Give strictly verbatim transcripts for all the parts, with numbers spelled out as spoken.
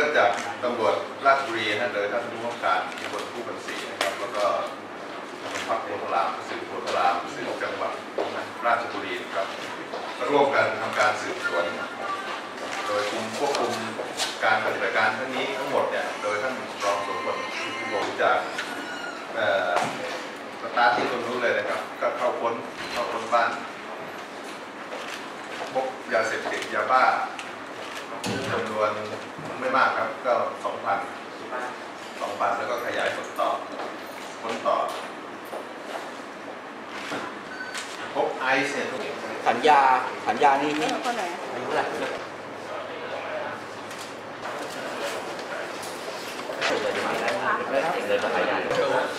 ริ่มจากตำรวจราชบุรีนะโดยท่านผู้ว่าการที่บนผู้บัญชีนะครับแล้วก็พักโพธารามสืบโพธารามสืบจังหวัดราชบุรีครับร่วมกันทำการสืบสวนโดยคุมควบคุมการปฏิบัติการทั้งนี้ทั้งหมดเนี่ยโดยท่านรองโสพลผมจากสตาร์ทที่ตรงนู้นเลยนะครับก็เข้าค้นเข้าค้นบ้านพบยาเสพติดยาบ้าจำนวนไม่มากครับก็สองพันสองพันแล้วก็ขยายผลต่อค้นต่อพบไอซ์เนี่ยขันยาขันยานี่นี่คนไหนอายุเท่าไหร่เลยมาขายยามา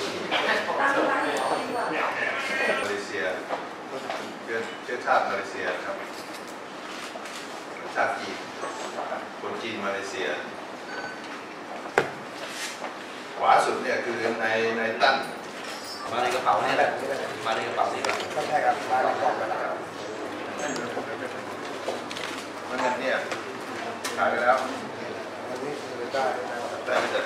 เลเซียเชื้อเชื้อชาติมาเลเซียครับชาติจีนคนจีนมาเลเซียขวาสุดเนี่ยคือในในตั้นมาในกระเป๋านี่แหละมาในกระเป๋าสีดำใช่ครับมาในกล่องไปแล้วมันเนี่ยขายไปแล้วอันนี้ได้ได้ไม่จัด